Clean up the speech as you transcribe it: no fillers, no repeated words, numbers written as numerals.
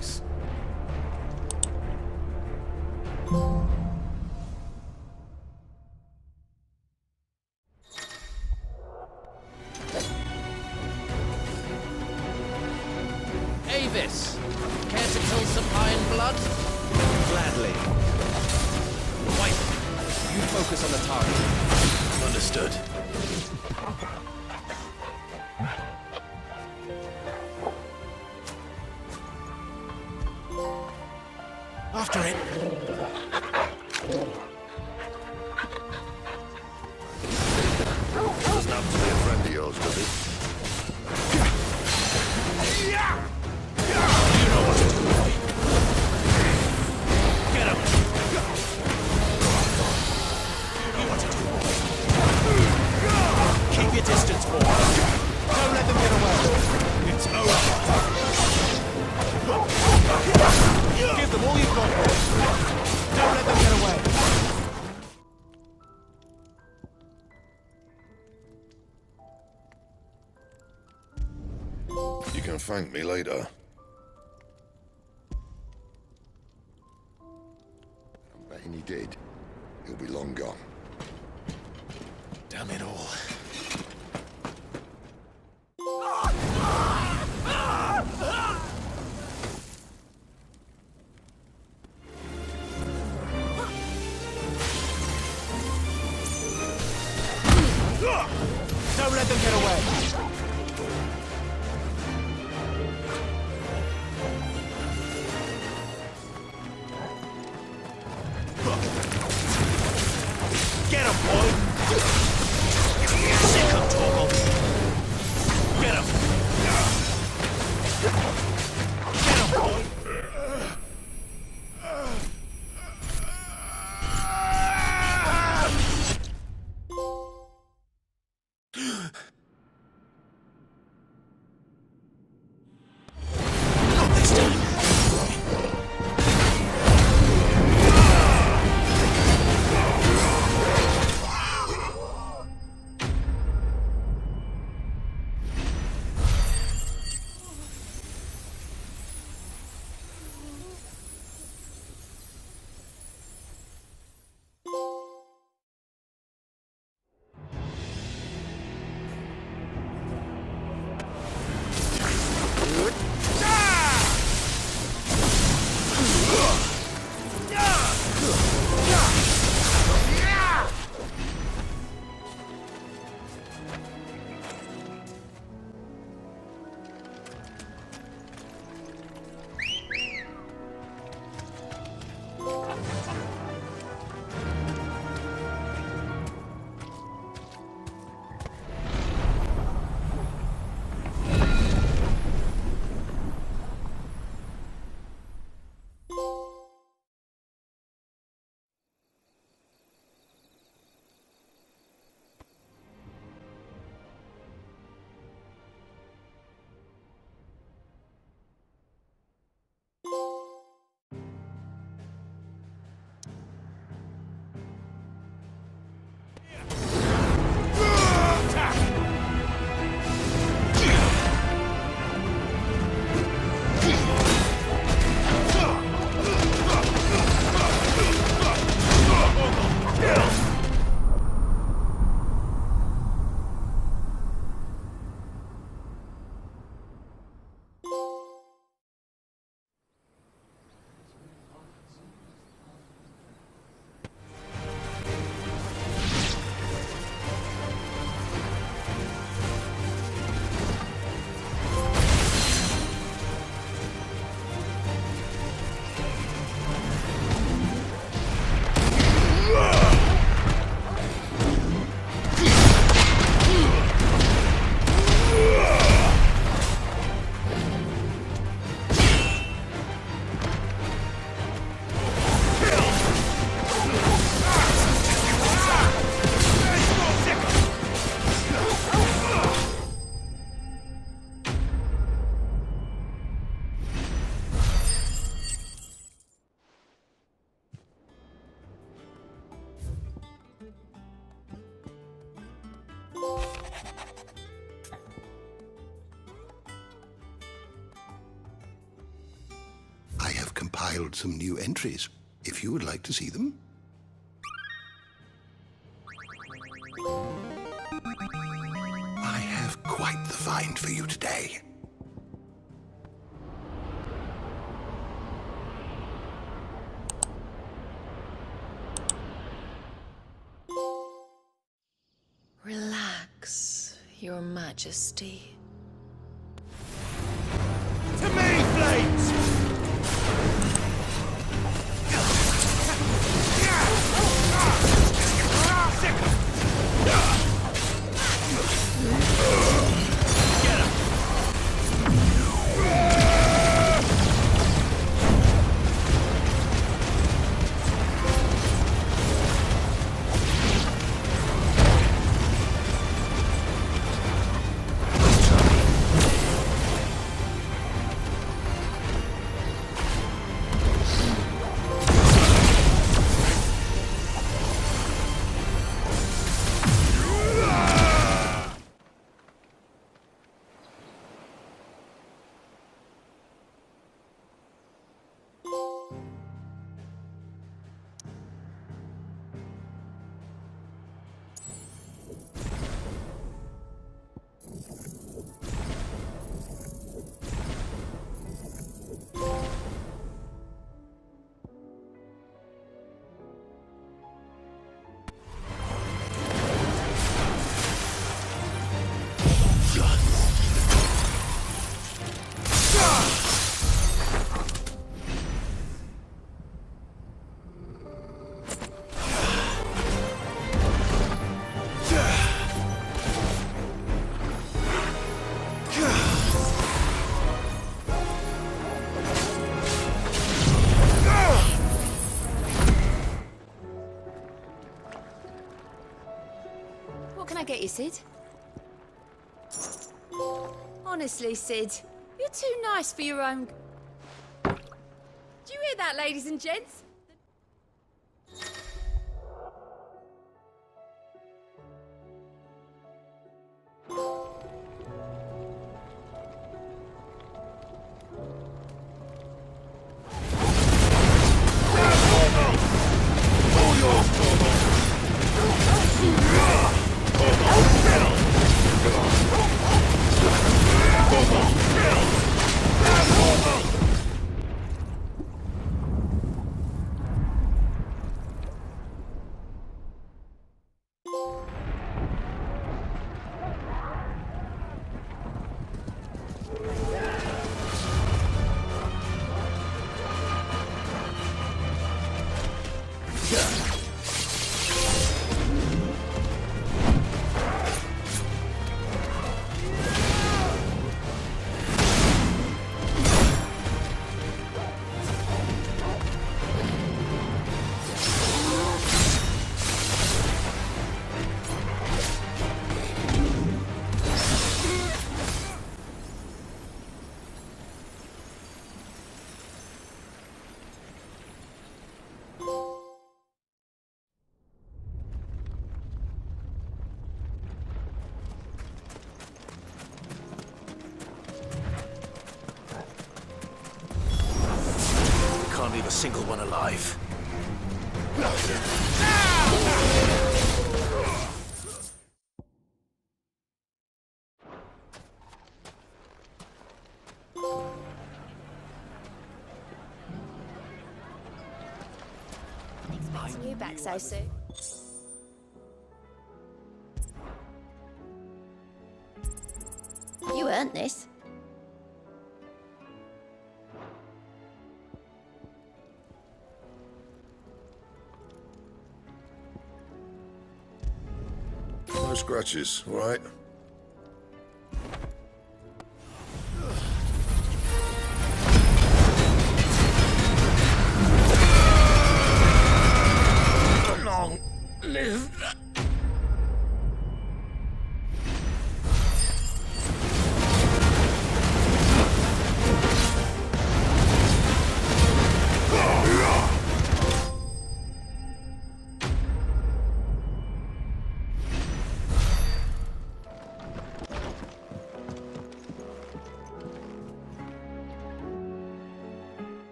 this. Avis, care to kill some iron blood? Gladly. Wait, you focus on the target. Understood. After it. Doesn't happen to be a friend of yours, does it? You know what to do, boy. Get him. You know what to do. Keep your distance, boy. Don't let them get away. It's over. Give them all you've got, boy. Don't let them get away. You can thank me later. I'm betting he did. He'll be long gone. Damn it all. Don't let them get away. Get him, boy! Sick of Torgal! Get him! Get him, boy! Not this time! compiled some new entries, if you would like to see them. I have quite the find for you today. Relax, Your Majesty. To me, Flames! What can I get you, Cid? Honestly, Cid, you're too nice for your own... Do you hear that, ladies and gents? Can't leave a single one alive. Expecting you back so soon. You earned this. No scratches, all right?